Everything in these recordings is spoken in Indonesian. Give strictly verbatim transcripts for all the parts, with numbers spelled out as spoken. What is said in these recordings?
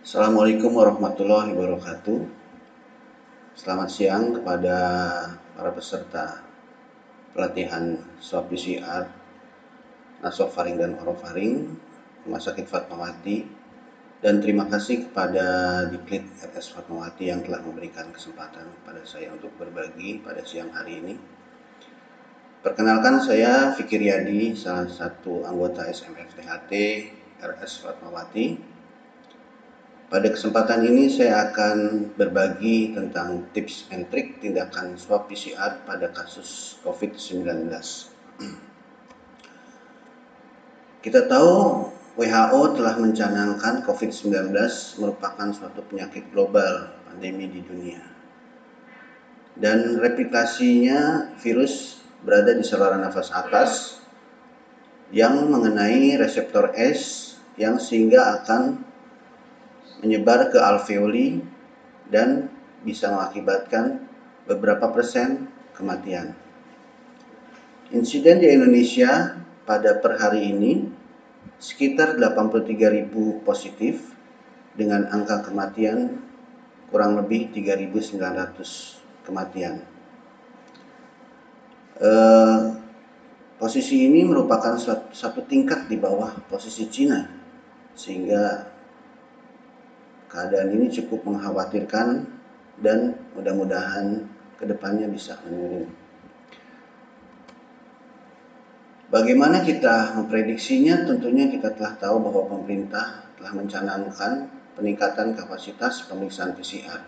Assalamualaikum warahmatullahi wabarakatuh. Selamat siang kepada para peserta pelatihan swab P C R, nasofaring dan orofaring, Rumah Sakit Fatmawati, dan terima kasih kepada Diklit R S Fatmawati yang telah memberikan kesempatan kepada saya untuk berbagi pada siang hari ini. Perkenalkan, saya Fikir Yadi, salah satu anggota S M F T H T R S Fatmawati. Pada kesempatan ini saya akan berbagi tentang tips and trik tindakan swab P C R pada kasus COVID sembilan belas. Kita tahu W H O telah mencanangkan COVID sembilan belas merupakan suatu penyakit global pandemi di dunia. Dan replikasinya virus berada di saluran nafas atas yang mengenai reseptor S yang sehingga akan menyebar ke alveoli dan bisa mengakibatkan beberapa persen kematian. Insiden di Indonesia pada per hari ini sekitar delapan puluh tiga ribu positif dengan angka kematian kurang lebih tiga ribu sembilan ratus kematian. Eh, posisi ini merupakan satu, satu tingkat di bawah posisi Cina, sehingga keadaan ini cukup mengkhawatirkan dan mudah-mudahan kedepannya bisa menurun. Bagaimana kita memprediksinya? Tentunya kita telah tahu bahwa pemerintah telah mencanangkan peningkatan kapasitas pemeriksaan P C R.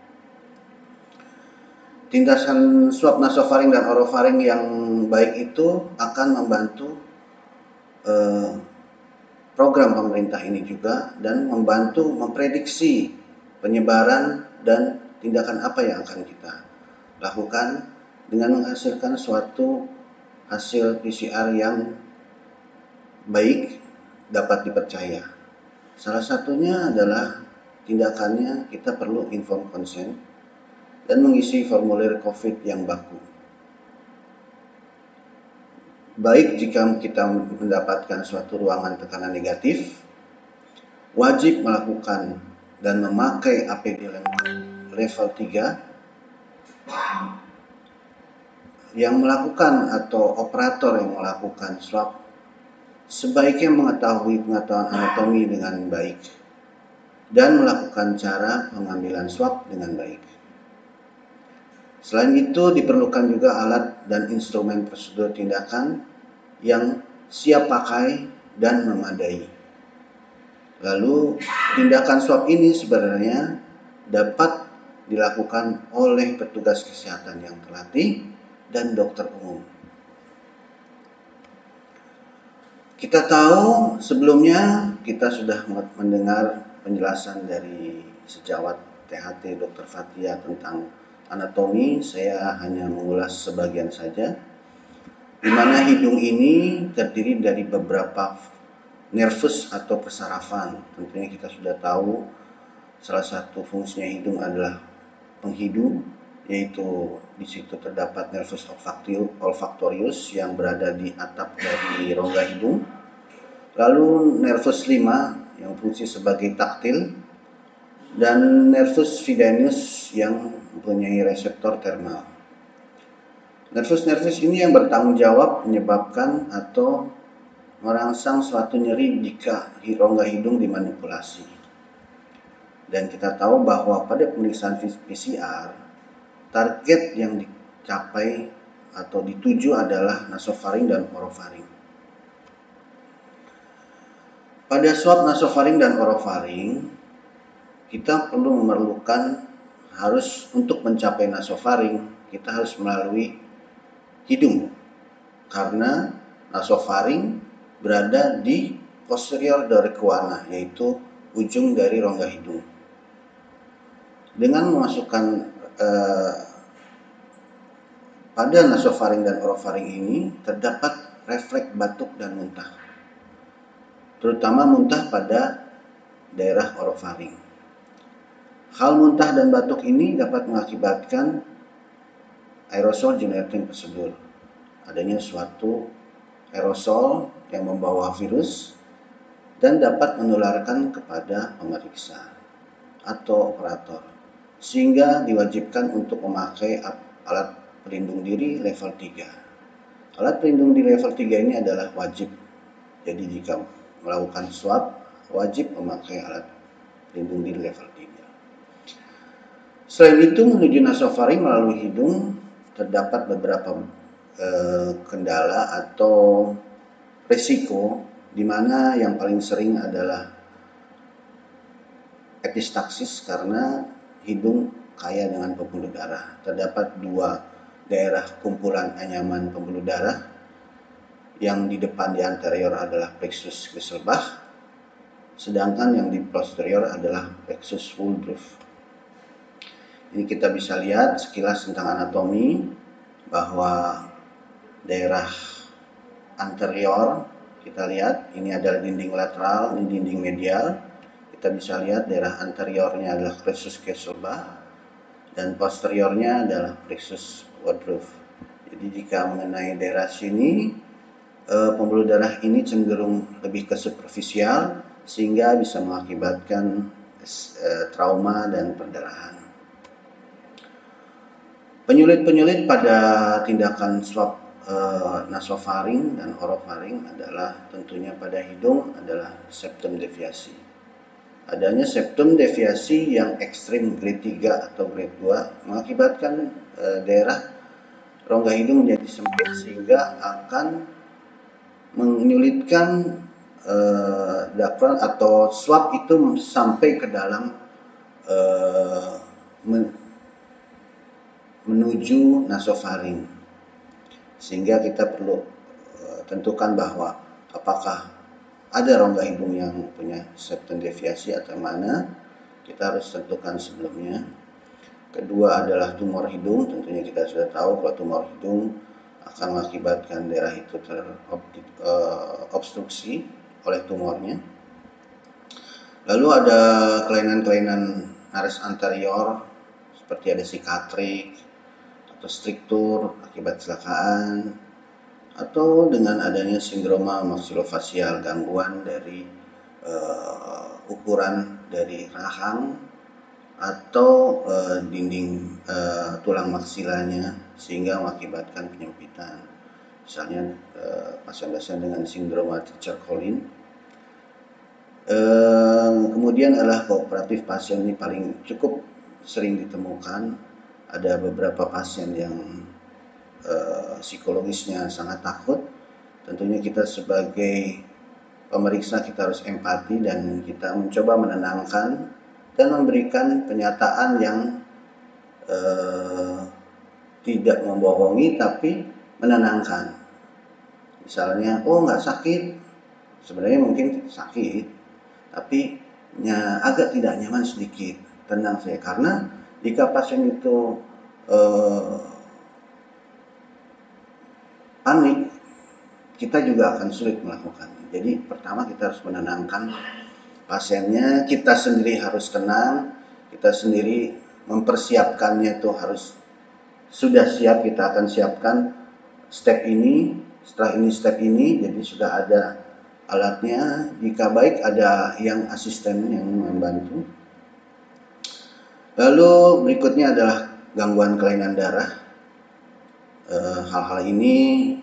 Tindakan swab nasofaring dan orofaring yang baik itu akan membantu eh, program pemerintah ini juga dan membantu memprediksi penyebaran dan tindakan apa yang akan kita lakukan dengan menghasilkan suatu hasil P C R yang baik, dapat dipercaya. Salah satunya adalah tindakannya kita perlu informed consent dan mengisi formulir COVID yang baku. Baik jika kita mendapatkan suatu ruangan tekanan negatif, wajib melakukan dan memakai A P D level tiga. Yang melakukan atau operator yang melakukan swab sebaiknya mengetahui pengetahuan anatomi dengan baik dan melakukan cara pengambilan swab dengan baik. Selain itu diperlukan juga alat dan instrumen prosedur tindakan yang siap pakai dan memadai. Lalu tindakan swab ini sebenarnya dapat dilakukan oleh petugas kesehatan yang terlatih dan dokter umum. Kita tahu sebelumnya kita sudah mendengar penjelasan dari sejawat T H T Dokter Fathia tentang anatomi. Saya hanya mengulas sebagian saja, di mana hidung ini terdiri dari beberapa nervus atau persarafan. Tentunya kita sudah tahu salah satu fungsinya hidung adalah penghidu, yaitu di situ terdapat nervus olfactorius yang berada di atap dari rongga hidung. Lalu nervus lima yang fungsi sebagai taktil dan nervus videnus yang mempunyai reseptor termal. Nervus-nervus ini yang bertanggung jawab menyebabkan atau merangsang suatu nyeri jika rongga hidung dimanipulasi. Dan kita tahu bahwa pada pemeriksaan P C R, target yang dicapai atau dituju adalah nasofaring dan orofaring. Pada swab nasofaring dan orofaring, kita perlu memerlukan harus untuk mencapai nasofaring, kita harus melalui hidung. Karena nasofaring berada di posterior doricuana, yaitu ujung dari rongga hidung. Dengan memasukkan eh, pada nasofaring dan orofaring ini terdapat refleks batuk dan muntah, terutama muntah pada daerah orofaring. Hal muntah dan batuk ini dapat mengakibatkan aerosol generating prosedur, adanya suatu aerosol yang membawa virus dan dapat menularkan kepada pemeriksa. atau operator, sehingga diwajibkan untuk memakai alat pelindung diri level tiga. Alat pelindung diri level tiga ini adalah wajib. Jadi jika melakukan swab, wajib memakai alat pelindung diri level tiga. Selain itu, menuju nasofaring melalui hidung terdapat beberapa eh, kendala atau risiko, di mana yang paling sering adalah epistaksis karena hidung kaya dengan pembuluh darah. Terdapat dua daerah kumpulan anyaman pembuluh darah, yang di depan di anterior adalah plexus Grisselbach, sedangkan yang di posterior adalah plexus Woodruff. Ini kita bisa lihat sekilas tentang anatomi bahwa daerah anterior kita lihat ini adalah dinding lateral, ini dinding medial. Kita bisa lihat daerah anteriornya adalah plexus Grisselbach dan posteriornya adalah plexus Woodruff. Jadi jika mengenai daerah sini, eh, pembuluh darah ini cenderung lebih ke superficial sehingga bisa mengakibatkan eh, trauma dan perdarahan. Penyulit-penyulit pada tindakan swab eh, nasofaring dan orofaring adalah tentunya pada hidung adalah septum deviasi. Adanya septum deviasi yang ekstrim grade tiga atau grade dua mengakibatkan e, daerah rongga hidung menjadi sempit sehingga akan menyulitkan e, dakron atau swab itu sampai ke dalam e, men, menuju nasofaring, sehingga kita perlu e, tentukan bahwa apakah ada rongga hidung yang punya septum deviasi atau mana, kita harus tentukan sebelumnya. Kedua adalah tumor hidung, tentunya kita sudah tahu kalau tumor hidung akan mengakibatkan daerah itu terobstruksi oleh tumornya. Lalu ada kelainan-kelainan nares anterior seperti ada sikatrik atau struktur akibat kecelakaan, atau dengan adanya sindroma maksilofacial, gangguan dari uh, ukuran dari rahang atau uh, dinding uh, tulang maksilanya sehingga mengakibatkan penyempitan. Misalnya uh, pasien-pasien dengan sindroma Treacher-Collins. Uh, kemudian adalah kooperatif pasien ini paling cukup sering ditemukan. Ada beberapa pasien yang Uh, psikologisnya sangat takut. Tentunya kita sebagai pemeriksa kita harus empati dan kita mencoba menenangkan dan memberikan penyataan yang uh, tidak membohongi tapi menenangkan. Misalnya, oh nggak sakit, sebenarnya mungkin sakit, tapi ya, agak tidak nyaman sedikit. Tenang saya, karena jika pasien itu uh, panik, kita juga akan sulit melakukannya. Jadi pertama kita harus menenangkan pasiennya, kita sendiri harus tenang, kita sendiri mempersiapkannya itu harus sudah siap, kita akan siapkan step ini, setelah ini step ini, jadi sudah ada alatnya, jika baik ada yang asisten yang membantu. Lalu berikutnya adalah gangguan kelainan darah. Hal-hal ini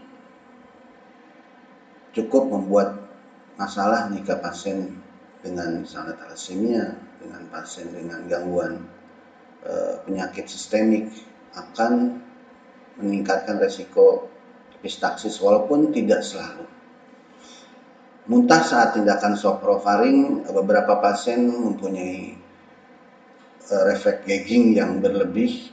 cukup membuat masalah jika pasien dengan misalnya thalassemia, dengan pasien dengan gangguan e, penyakit sistemik akan meningkatkan resiko epistaksis walaupun tidak selalu. Muntah saat tindakan swab orofaring, beberapa pasien mempunyai e, refleks gagging yang berlebih.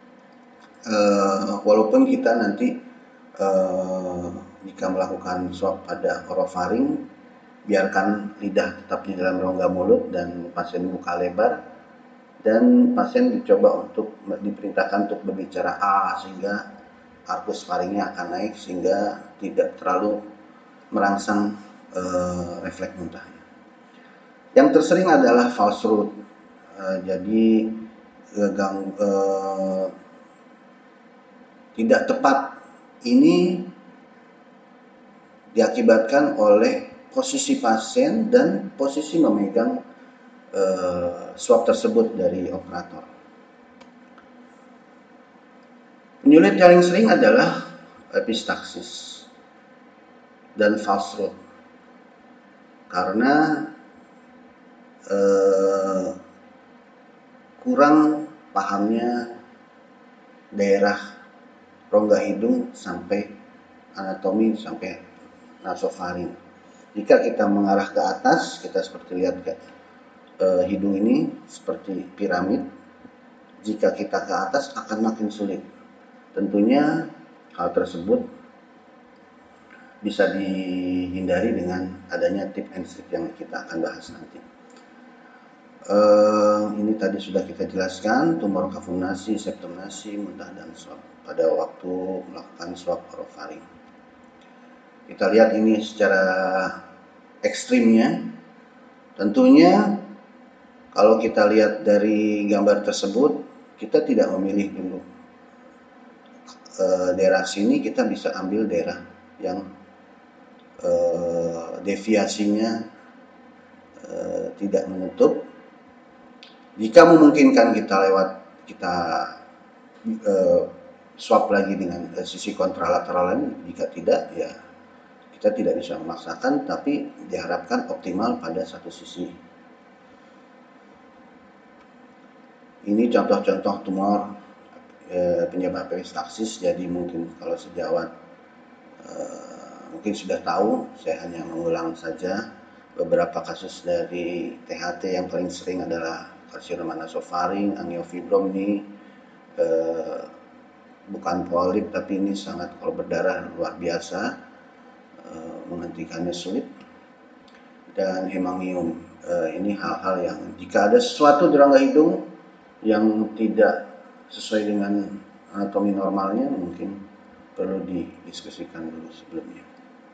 Uh, walaupun kita nanti uh, jika melakukan swab pada orofaring, biarkan lidah tetap di dalam rongga mulut dan pasien buka lebar, dan pasien dicoba untuk diperintahkan untuk berbicara A sehingga arkus faringnya akan naik sehingga tidak terlalu merangsang uh, refleks muntahnya. Yang tersering adalah false root, uh, jadi uh, gang, uh, tidak tepat ini diakibatkan oleh posisi pasien dan posisi memegang uh, swab tersebut dari operator. Penyulit yang paling sering adalah epistaxis dan false throat, karena uh, kurang pahamnya daerah rongga hidung sampai anatomi sampai nasofaring. Jika kita mengarah ke atas, kita seperti lihat ke eh, hidung ini seperti piramid. Jika kita ke atas akan makin sulit. Tentunya hal tersebut bisa dihindari dengan adanya tip and trick yang kita akan bahas nanti. Uh, ini tadi sudah kita jelaskan tumor kavum-nasi, septum nasi, muntah dan swab pada waktu melakukan swab orofaring. Kita lihat ini secara ekstrimnya. Tentunya kalau kita lihat dari gambar tersebut, kita tidak memilih dulu e, daerah sini, kita bisa ambil daerah yang e, deviasinya e, tidak menutup. Jika memungkinkan kita lewat kita e, swab lagi dengan e, sisi kontralateral lain. Jika tidak, ya kita tidak bisa memaksakan, tapi diharapkan optimal pada satu sisi. Ini contoh-contoh tumor e, penyebab epistaxis. Jadi mungkin kalau sejawat e, mungkin sudah tahu, saya hanya mengulang saja beberapa kasus dari T H T. Yang paling sering adalah karsinoma nasofaring, angiofibrom ini e, bukan polip, tapi ini sangat kalau berdarah luar biasa, e, menghentikannya sulit. Dan hemangium, e, ini hal-hal yang jika ada sesuatu di rongga hidung yang tidak sesuai dengan anatomi normalnya, mungkin perlu didiskusikan dulu sebelumnya.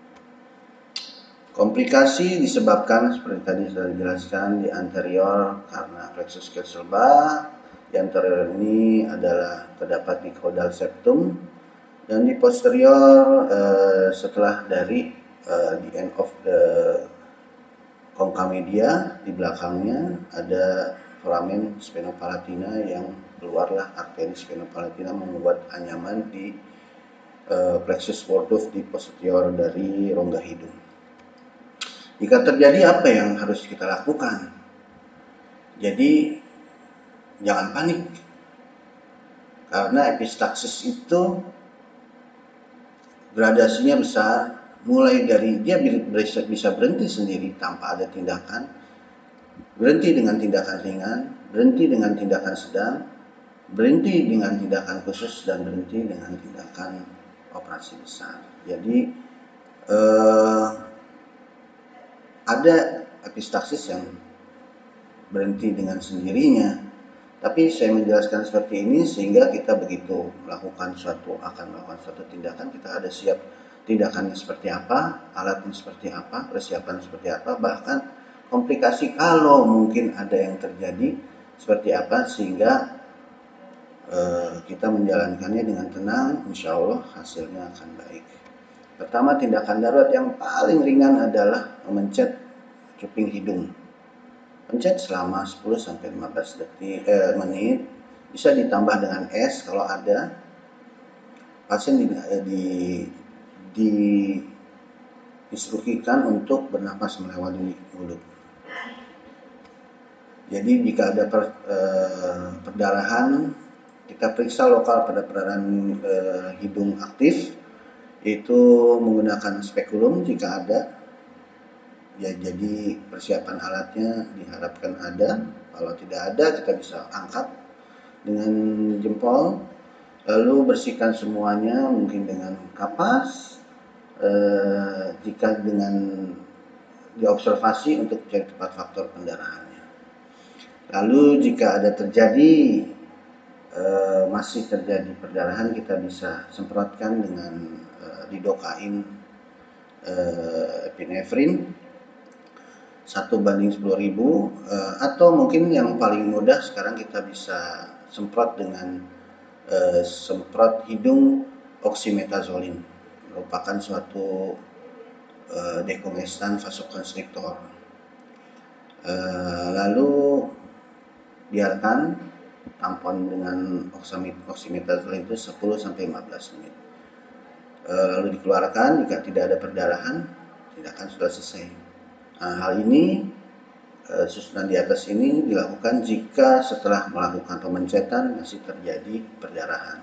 Komplikasi disebabkan seperti tadi sudah dijelaskan di anterior karena plexus Quercel-Bach. Di anterior ini adalah terdapat di caudal septum, dan di posterior eh, setelah dari eh, the end of the concha media, di belakangnya ada foramen sphenopalatina yang keluarlah arteri sphenopalatina membuat anyaman di uh, plexus Warthof di posterior dari rongga hidung. Jika terjadi, apa yang harus kita lakukan? Jadi jangan panik, karena epistaxis itu gradasinya besar, mulai dari dia bisa berhenti sendiri tanpa ada tindakan, berhenti dengan tindakan ringan, berhenti dengan tindakan sedang, berhenti dengan tindakan khusus, dan berhenti dengan tindakan operasi besar. Jadi eh, ada epistaxis yang berhenti dengan sendirinya, tapi saya menjelaskan seperti ini sehingga kita begitu melakukan suatu akan melakukan suatu tindakan, kita ada siap tindakannya seperti apa, alatnya seperti apa, persiapan seperti apa, bahkan komplikasi kalau mungkin ada yang terjadi seperti apa, sehingga eh, kita menjalankannya dengan tenang. Insya Allah hasilnya akan baik. Pertama, tindakan darurat yang paling ringan adalah memencet cuping hidung. Pencet selama sepuluh sampai lima belas detik, eh, menit. Bisa ditambah dengan es kalau ada. Pasien di, di, di instruksikan untuk bernapas melewati mulut. Jadi jika ada per, eh, perdarahan, kita periksa lokal pada perdarahan eh, hidung aktif, itu menggunakan spekulum jika ada. Ya, jadi persiapan alatnya diharapkan ada. Kalau tidak ada, kita bisa angkat dengan jempol, lalu bersihkan semuanya mungkin dengan kapas. Eh, jika dengan diobservasi untuk cari tempat faktor pendarahannya. Lalu jika ada terjadi eh, masih terjadi perdarahan, kita bisa semprotkan dengan eh, lidocain eh, epinefrin satu banding sepuluh ribu, uh, atau mungkin yang paling mudah sekarang kita bisa semprot dengan uh, semprot hidung oxymetazoline, merupakan suatu uh, dekongestan vasokonstriktor. E, lalu biarkan tampon dengan oximeter itu sepuluh sampai lima belas menit. E, lalu dikeluarkan. Jika tidak ada perdarahan, tindakan sudah selesai. Nah, hal ini, e, susunan di atas ini dilakukan jika setelah melakukan pemencetan masih terjadi perdarahan.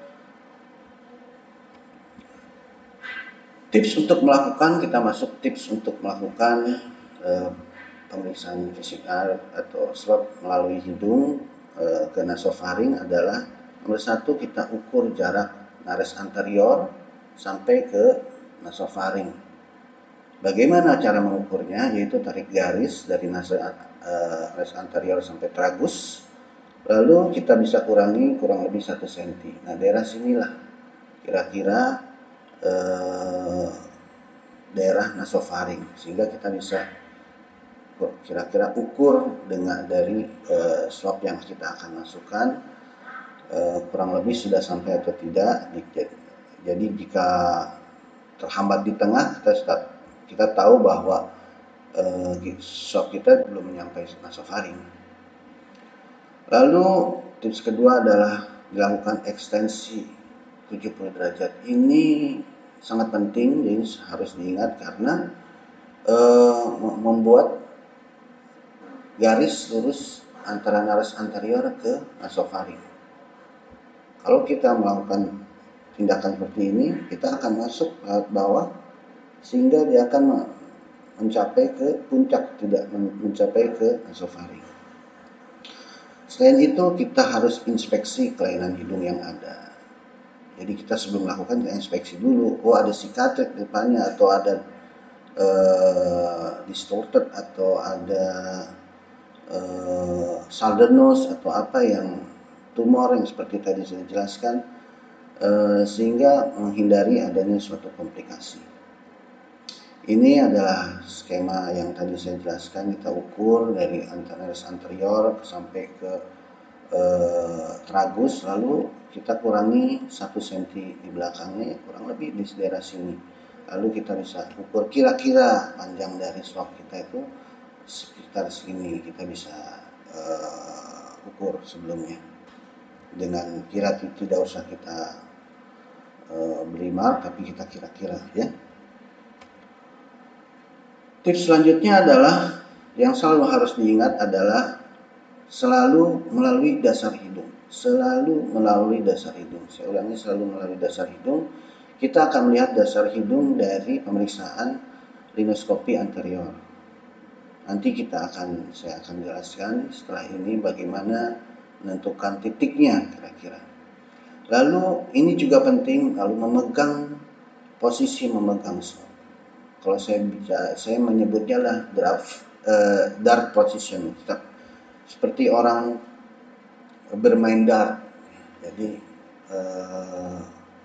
Tips untuk melakukan, kita masuk tips untuk melakukan e, pemeriksaan P C R atau swab melalui hidung e, ke nasofaring adalah nomor satu, kita ukur jarak nares anterior sampai ke nasofaring. Bagaimana cara mengukurnya? Yaitu tarik garis dari nares e, anterior sampai tragus, lalu kita bisa kurangi kurang lebih satu sentimeter. Nah, daerah sinilah kira-kira eh, daerah nasofaring, sehingga kita bisa kira-kira ukur dengan dari eh, swab yang kita akan masukkan eh, kurang lebih sudah sampai atau tidak. Jadi jika terhambat di tengah, kita sudah, kita tahu bahwa eh, swab kita belum menyampai nasofaring. Lalu tips kedua adalah dilakukan ekstensi tujuh puluh derajat. Ini sangat penting, jadi harus diingat karena e, membuat garis lurus antara nares anterior ke nasofaring. Kalau kita melakukan tindakan seperti ini, kita akan masuk lewat bawah sehingga dia akan mencapai ke puncak, tidak mencapai ke nasofaring. Selain itu, kita harus inspeksi kelainan hidung yang ada. Jadi kita sebelum melakukan, kita inspeksi dulu. Oh, ada cicatrix depannya, atau ada uh, distorted, atau ada uh, Saldernos, atau apa yang tumor yang seperti tadi saya jelaskan, uh, sehingga menghindari adanya suatu komplikasi. Ini adalah skema yang tadi saya jelaskan. Kita ukur dari nares anterior sampai ke eh, tragus, lalu kita kurangi satu sentimeter di belakangnya, kurang lebih di daerah sini. Lalu kita bisa ukur kira-kira panjang dari swab kita itu sekitar sini. Kita bisa eh, ukur sebelumnya dengan kira, tidak usah kita eh, beri mark, tapi kita kira-kira, ya. Tips selanjutnya adalah yang selalu harus diingat adalah selalu melalui dasar hidung. Selalu melalui dasar hidung. Saya ulangi, selalu melalui dasar hidung. Kita akan melihat dasar hidung dari pemeriksaan rinoskopi anterior. Nanti kita akan, saya akan jelaskan setelah ini bagaimana menentukan titiknya kira-kira. Lalu ini juga penting, lalu memegang, posisi memegang swab. Kalau saya bisa, saya menyebutnya lah draft, uh, dart position, seperti orang bermain dart. Jadi uh,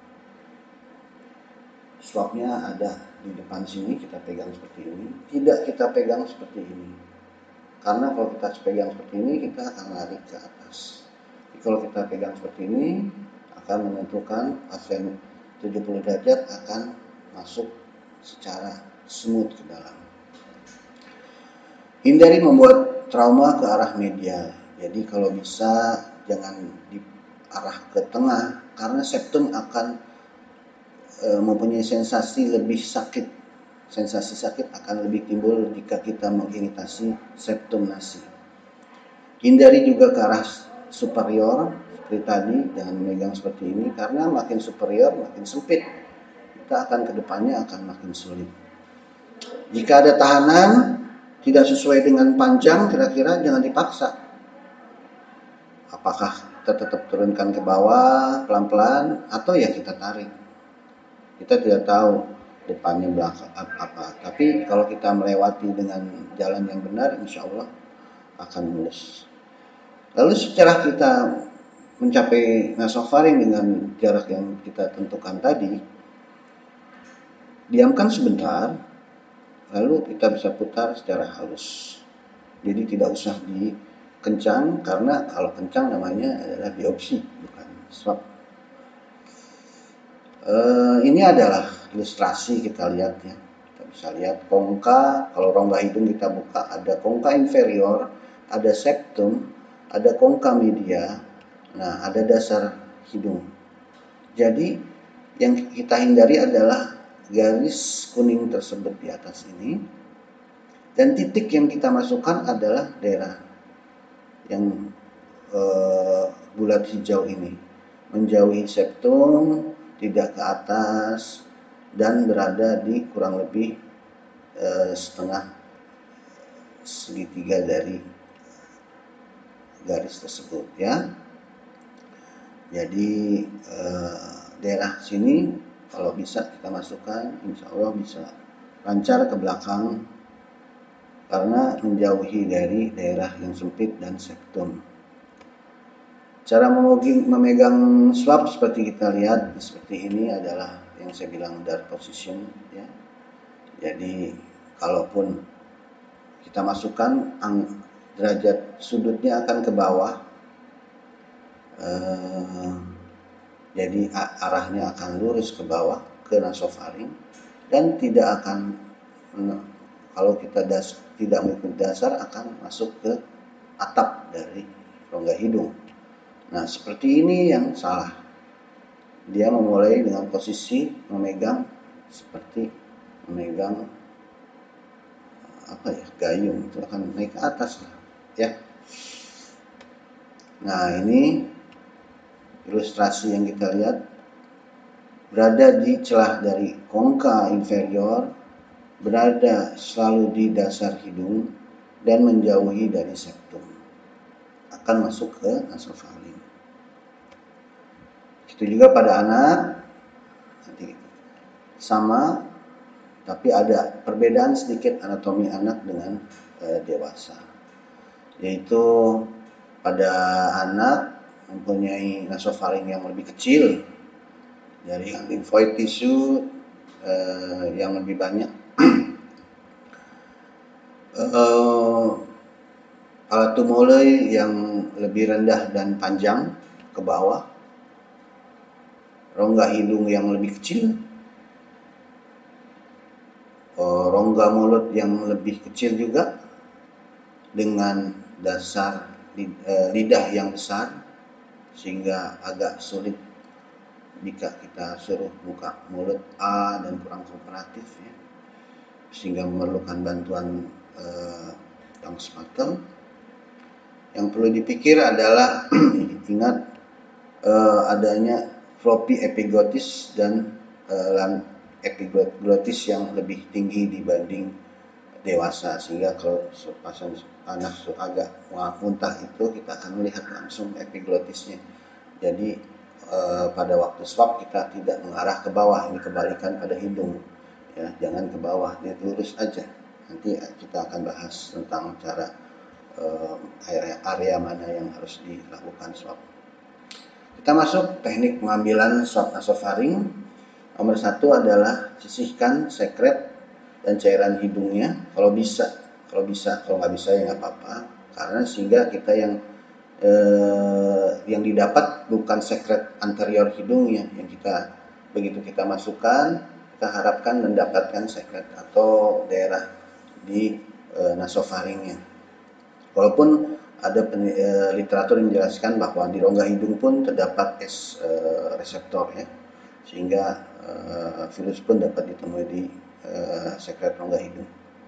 swabnya ada di depan sini, kita pegang seperti ini. Tidak kita pegang seperti ini, karena kalau kita pegang seperti ini, kita akan lari ke atas. Jadi kalau kita pegang seperti ini, akan menentukan pasien tujuh puluh derajat akan masuk secara smooth ke dalam. Hindari membuat trauma ke arah medial. Jadi kalau bisa jangan diarah ke tengah, karena septum akan e, mempunyai sensasi lebih sakit. Sensasi sakit akan lebih timbul jika kita mengiritasi septum nasi. Hindari juga ke arah superior seperti tadi, jangan memegang seperti ini, karena makin superior makin sempit. Kita akan ke depannya akan makin sulit. Jika ada tahanan tidak sesuai dengan panjang, kira-kira jangan dipaksa. Apakah kita tetap turunkan ke bawah pelan-pelan, atau ya kita tarik. Kita tidak tahu depannya belakang apa. Tapi kalau kita melewati dengan jalan yang benar, insya Allah akan mulus. Lalu setelah kita mencapai nasofaring dengan jarak yang kita tentukan tadi, diamkan sebentar. Lalu kita bisa putar secara halus. Jadi tidak usah dikencang, karena kalau kencang namanya adalah biopsi, bukan swab. E, ini adalah ilustrasi, kita lihat ya. Kita bisa lihat kongka, kalau rongga hidung kita buka ada kongka inferior, ada septum, ada kongka media, nah ada dasar hidung. Jadi yang kita hindari adalah garis kuning tersebut di atas ini, dan titik yang kita masukkan adalah daerah yang eh, bulat hijau ini, menjauhi septum, tidak ke atas, dan berada di kurang lebih eh, setengah segitiga dari garis tersebut ya. Jadi eh, daerah sini kalau bisa kita masukkan, insya Allah bisa lancar ke belakang karena menjauhi dari daerah yang sempit dan septum. Cara memegang swab seperti kita lihat seperti ini adalah yang saya bilang dart position ya. Jadi kalaupun kita masukkan, derajat sudutnya akan ke bawah, eh, jadi arahnya akan lurus ke bawah ke nasofaring, dan tidak akan, kalau kita das, tidak mengikuti dasar, akan masuk ke atap dari rongga hidung. Nah seperti ini yang salah, dia memulai dengan posisi memegang seperti memegang apa ya, gayung, itu akan naik ke atas lah ya. Nah ini ilustrasi yang kita lihat, berada di celah dari kongka inferior, berada selalu di dasar hidung, dan menjauhi dari septum, akan masuk ke nasofaring. Itu juga pada anak, nanti sama, tapi ada perbedaan sedikit anatomi anak dengan e, dewasa, yaitu pada anak mempunyai nasofaring yang lebih kecil, dari lymphoid tissue e, yang lebih banyak, e, alat tumuli yang lebih rendah dan panjang ke bawah, rongga hidung yang lebih kecil, rongga mulut yang lebih kecil juga, dengan dasar lidah yang besar, sehingga agak sulit jika kita suruh buka mulut A dan kurang kooperatif ya, sehingga memerlukan bantuan eh, tongue spatel. Yang perlu dipikir adalah ingat eh, adanya floppy epiglottis dan eh, epiglottis yang lebih tinggi dibanding dewasa, sehingga kalau pasien anak agak muntah itu kita akan melihat langsung epiglottisnya. Jadi eh, pada waktu swab kita tidak mengarah ke bawah, ini kebalikan pada hidung ya, jangan ke bawah, dia lurus aja. Nanti kita akan bahas tentang cara eh, area, area mana yang harus dilakukan swab. Kita masuk teknik pengambilan swab nasofaring. Nomor satu adalah sisihkan sekret dan cairan hidungnya, kalau bisa, kalau bisa, kalau nggak bisa ya nggak apa-apa, karena sehingga kita yang eh, yang didapat bukan sekret anterior hidungnya, yang kita begitu kita masukkan, kita harapkan mendapatkan sekret atau daerah di eh, nasofaringnya. Walaupun ada pen, e, literatur yang menjelaskan bahwa di rongga hidung pun terdapat S e, reseptor ya, sehingga e, virus pun dapat ditemui di e, sekret rongga hidung.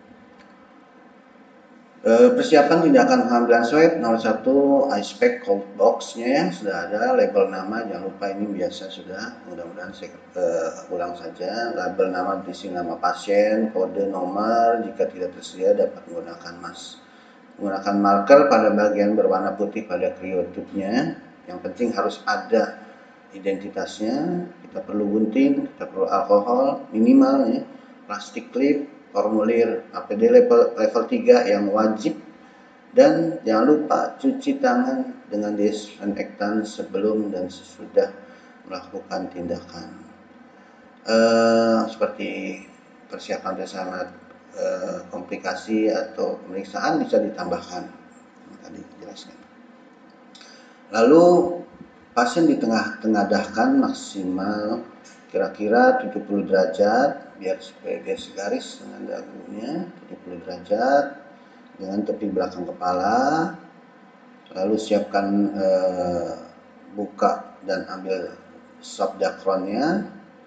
E, persiapan tindakan pengambilan swab, nomor satu ice pack cold box-nya ya, sudah ada label nama, jangan lupa ini biasa sudah, mudah-mudahan saya e, ulang saja. Label nama berisi nama pasien, kode nomor, jika tidak tersedia dapat menggunakan mas. Menggunakan marker pada bagian berwarna putih pada kriotipnya. Yang penting harus ada identitasnya. Kita perlu gunting, kita perlu alkohol minimal ya, plastik klip, formulir A P D level, level tiga yang wajib, dan jangan lupa cuci tangan dengan disinfektan sebelum dan sesudah melakukan tindakan. Uh, seperti persiapan persiapan uh, komplikasi atau pemeriksaan bisa ditambahkan tadi dijelaskan. Lalu pasien ditengah-tengadahkan maksimal kira-kira tujuh puluh derajat biar supaya dia segaris dengan dagunya tujuh puluh derajat dengan tepi belakang kepala. Lalu siapkan eh, buka dan ambil swab dakronnya.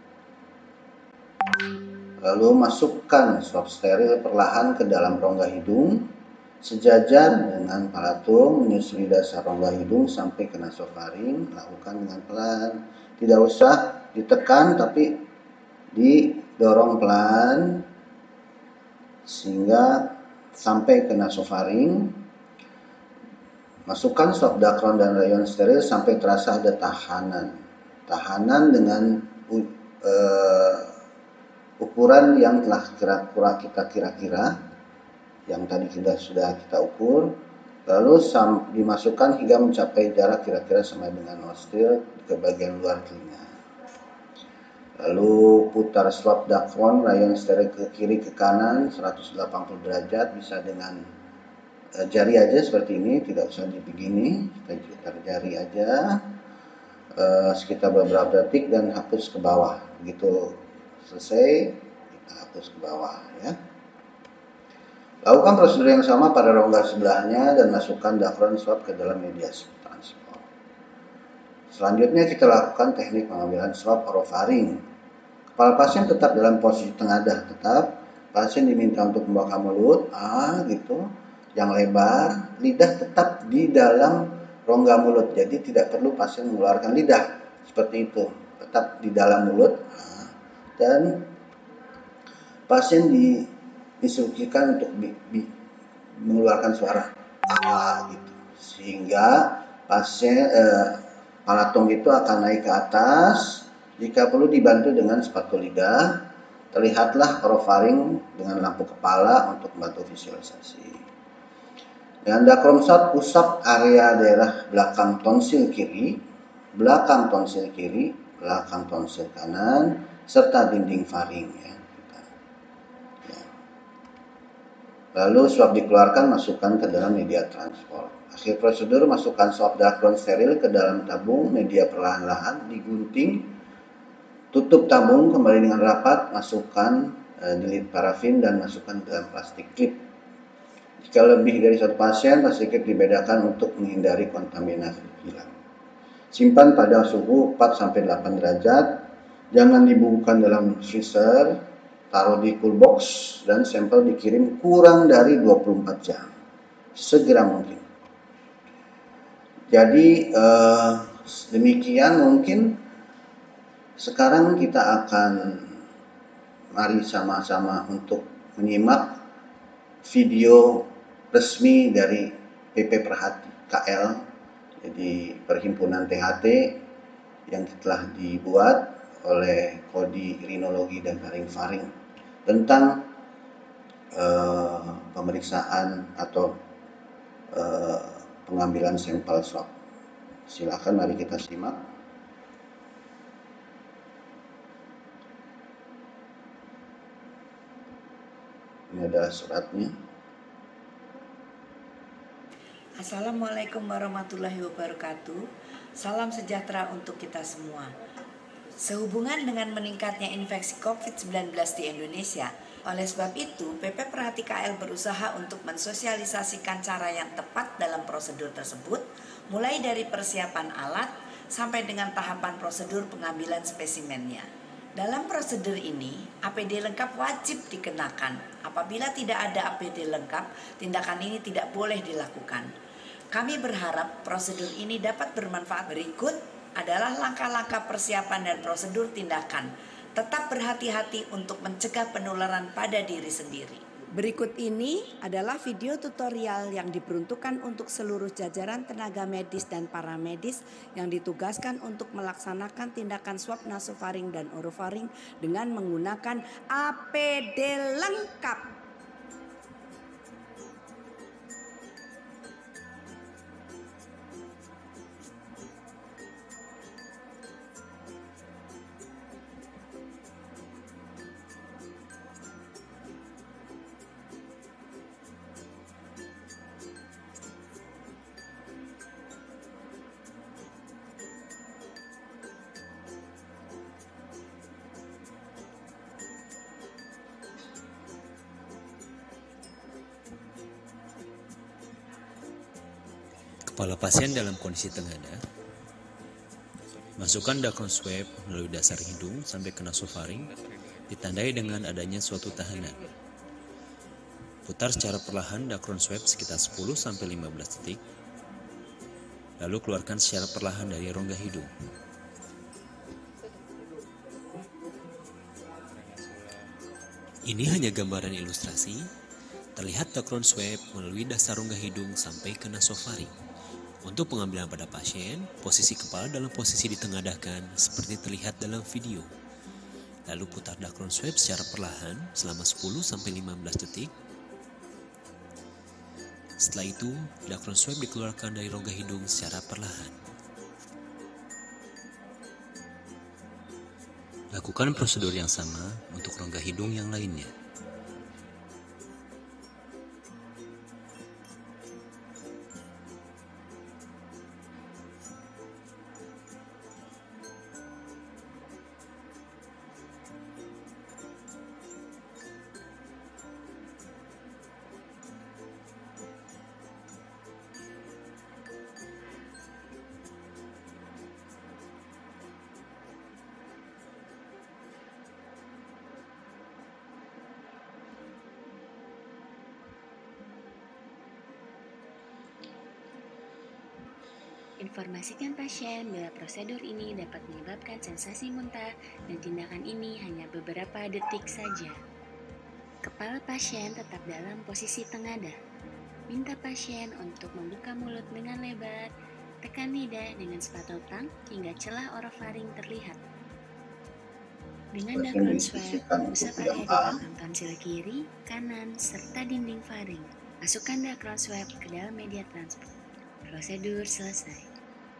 Lalu masukkan swab steril perlahan ke dalam rongga hidung sejajar dengan palatung, menyusuri dasar rongga hidung sampai ke nasofaring. Lakukan dengan pelan, tidak usah ditekan tapi didorong pelan sehingga sampai ke nasofaring. Masukkan swab dakron dan rayon steril sampai terasa ada tahanan. Tahanan dengan uh, ukuran yang telah kira-kira kita kira-kira yang tadi kita sudah kita ukur, lalu sam, dimasukkan hingga mencapai jarak kira-kira sama dengan nostril ke bagian luar telinga. Lalu putar swab dakron rayon steril ke kiri ke kanan seratus delapan puluh derajat, bisa dengan e, jari aja seperti ini, tidak usah dibegini, kita putar jari aja e, sekitar beberapa detik dan hapus ke bawah. Begitu selesai, kita hapus ke bawah ya. Lakukan prosedur yang sama pada rongga sebelahnya dan masukkan dakron swab ke dalam media transport. Selanjutnya kita lakukan teknik pengambilan swab orofaring. Kepala pasien tetap dalam posisi tengadah, tetap. Pasien diminta untuk membuka mulut, ah gitu, yang lebar. Lidah tetap di dalam rongga mulut, jadi tidak perlu pasien mengeluarkan lidah, seperti itu. Tetap di dalam mulut, ah, dan pasien di instruksikan untuk bi, bi, mengeluarkan suara ah gitu, sehingga pasien eh, palatung itu akan naik ke atas. Jika perlu dibantu dengan sepatu lidah. Terlihatlah orofaring dengan lampu kepala untuk membantu visualisasi. Dengan dakron swab, usap area daerah belakang tonsil kiri, belakang tonsil kiri, belakang tonsil kanan, serta dinding faring ya. Lalu swab dikeluarkan, masukkan ke dalam media transport. Akhir prosedur, masukkan swab dakron steril ke dalam tabung media perlahan-lahan, digunting, tutup tabung kembali dengan rapat, masukkan e, dilit parafin dan masukkan ke dalam plastik clip. Jika lebih dari satu pasien, plastik clip dibedakan untuk menghindari kontaminasi hilang. Simpan pada suhu empat sampai delapan derajat, jangan dibubuhkan dalam freezer. Taruh di cool box dan sampel dikirim kurang dari dua puluh empat jam, segera mungkin. Jadi eh, demikian mungkin. Sekarang kita akan mari sama-sama untuk menyimak video resmi dari P P Perhati K L, jadi Perhimpunan T H T yang telah dibuat oleh Kodi Rinologi dan Faring-Faring tentang uh, pemeriksaan atau uh, pengambilan sampel swab. Silakan mari kita simak. Ini adalah suratnya. Assalamualaikum warahmatullahi wabarakatuh. Salam sejahtera untuk kita semua. Sehubungan dengan meningkatnya infeksi covid sembilan belas di Indonesia, oleh sebab itu P P Perhati K L berusaha untuk mensosialisasikan cara yang tepat dalam prosedur tersebut, mulai dari persiapan alat sampai dengan tahapan prosedur pengambilan spesimennya. Dalam prosedur ini, A P D lengkap wajib dikenakan. Apabila tidak ada A P D lengkap, tindakan ini tidak boleh dilakukan. Kami berharap prosedur ini dapat bermanfaat. Berikut adalah langkah-langkah persiapan dan prosedur tindakan. Tetap berhati-hati untuk mencegah penularan pada diri sendiri. Berikut ini adalah video tutorial yang diperuntukkan untuk seluruh jajaran tenaga medis dan paramedis yang ditugaskan untuk melaksanakan tindakan swab nasofaring dan orofaring dengan menggunakan A P D lengkap. Kepala pasien dalam kondisi tengadah. Masukkan Dacron swab melalui dasar hidung sampai ke nasofaring, ditandai dengan adanya suatu tahanan. Putar secara perlahan Dacron swab sekitar sepuluh sampai lima belas detik, lalu keluarkan secara perlahan dari rongga hidung. Ini hanya gambaran ilustrasi. Terlihat Dacron swab melalui dasar rongga hidung sampai ke nasofaring. Untuk pengambilan pada pasien, posisi kepala dalam posisi ditengadahkan seperti terlihat dalam video. Lalu putar Dacron swab secara perlahan selama sepuluh sampai lima belas detik. Setelah itu, Dacron swab dikeluarkan dari rongga hidung secara perlahan. Lakukan prosedur yang sama untuk rongga hidung yang lainnya. Informasikan pasien bahwa prosedur ini dapat menyebabkan sensasi muntah dan tindakan ini hanya beberapa detik saja. Kepala pasien tetap dalam posisi tengadah. Minta pasien untuk membuka mulut dengan lebar, tekan lidah dengan sepatu tang hingga celah orofaring terlihat. Dengan Dacron swab, usap area di belakang tonsil kiri, kanan, serta dinding faring. Masukkan Dacron swab ke dalam media transport. Prosedur selesai.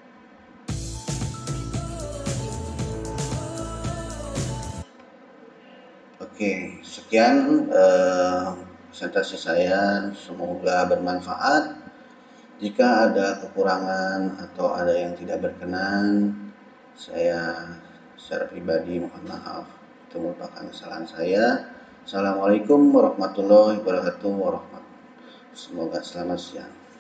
Oke, sekian eh, presentasi saya. Semoga bermanfaat. Jika ada kekurangan atau ada yang tidak berkenan, saya secara pribadi mohon maaf. Itu merupakan kesalahan saya. Assalamualaikum warahmatullahi wabarakatuh. Semoga selamat siang.